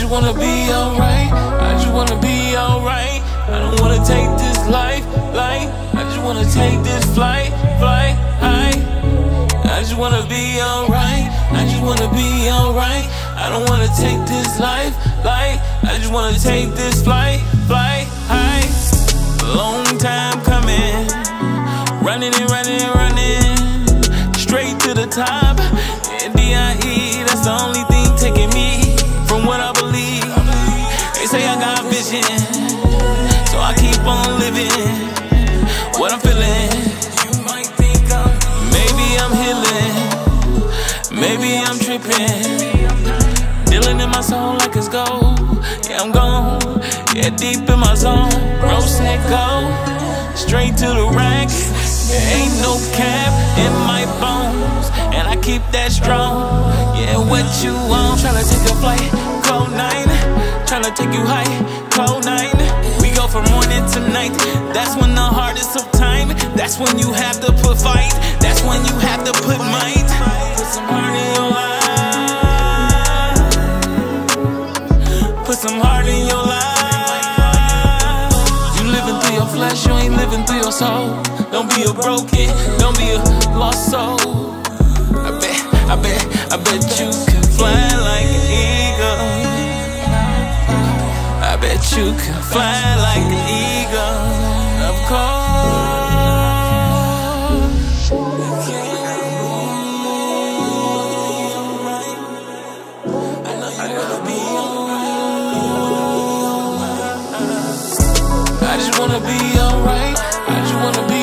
just wanna be alright. I just wanna be alright. I don't wanna take this life, I just wanna take this flight high. I just wanna be alright. I just wanna be alright. I don't wanna take this life, I just wanna take this flight high. Long time coming, running and running and running, straight to the top. DIE, that's the only thing taking me from what I believe. They say I got vision, so I keep on living what I'm feeling. You might think maybe I'm healing, maybe I'm tripping, dealing in my soul like it's gold. Yeah, I'm gone, yeah, deep in my zone. Bro said go straight to the rack. There ain't no cap in my bones, and I keep that strong. Yeah, what you want? Tryna take a flight, Cloud9. Tryna take you high, Cloud9. We go from morning to night. That's when the hardest of time. That's when you have to put fight. That's when you have to put might. Put some heart in your life. Put some heart in your life. You living through your flesh, you ain't living through your soul. Don't be a broken, don't be a lost soul. I bet you can fly like an eagle. I bet you can fly like an eagle. Of course. I know you wanna be alright. I just wanna be alright. I just wanna be